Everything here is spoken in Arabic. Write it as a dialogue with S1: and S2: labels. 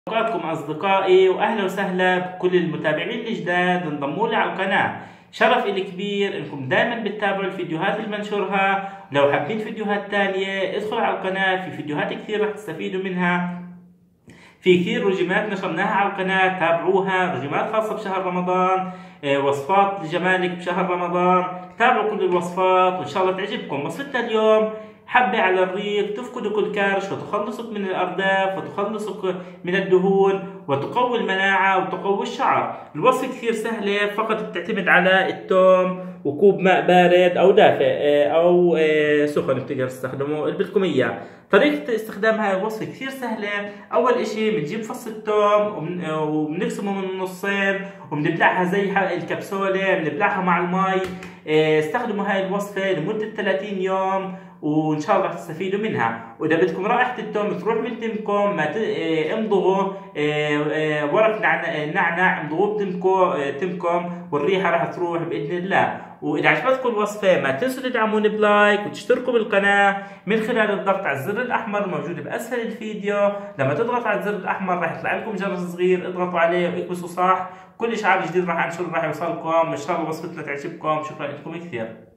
S1: أوقاتكم أصدقائي، وأهلا وسهلا بكل المتابعين الجداد انضموا لي على القناة. شرف إلي كبير إنكم دائما بتتابعوا الفيديوهات اللي بنشرها. لو حابين فيديوهات تانية ادخلوا على القناة، في فيديوهات كثير رح تستفيدوا منها. في كثير رجيمات نشرناها على القناة، تابعوها. رجيمات خاصة بشهر رمضان، وصفات لجمالك بشهر رمضان. تابعوا كل الوصفات وإن شاء الله تعجبكم. وصفتنا اليوم حبة على الريق تفقد كل كرش وتخلصك من الأرداف وتخلصك من الدهون وتقوي المناعة وتقوي الشعر. الوصفة كثير سهلة، فقط بتعتمد على الثوم وكوب ماء بارد أو دافئ أو سخن بتقدر تستخدمه اللي بدكم إياه. طريقة استخدام هاي الوصفة كثير سهلة. أول إشي بنجيب فص الثوم وبنقسمه من نصين وبنبلعها زي الكبسولة، بنبلعها مع المي. استخدموا هاي الوصفة لمدة 30 يوم وان شاء الله تستفيدوا منها. واذا بدكم رائحه التوم تروح من تمكم، ما امضغوا ورق نعناع، امضغوه بتمكم والريحه راح تروح باذن الله. واذا عجبتكم الوصفه ما تنسوا تدعموني بلايك وتشتركوا بالقناه من خلال الضغط على الزر الاحمر الموجود باسفل الفيديو. لما تضغط على الزر الاحمر راح يطلع لكم جرس صغير، اضغطوا عليه واكبسوا صح. كل اشعار جديد راح انشره راح يوصلكم. ان شاء الله وصفتنا تعجبكم. شكرا لكم كثير.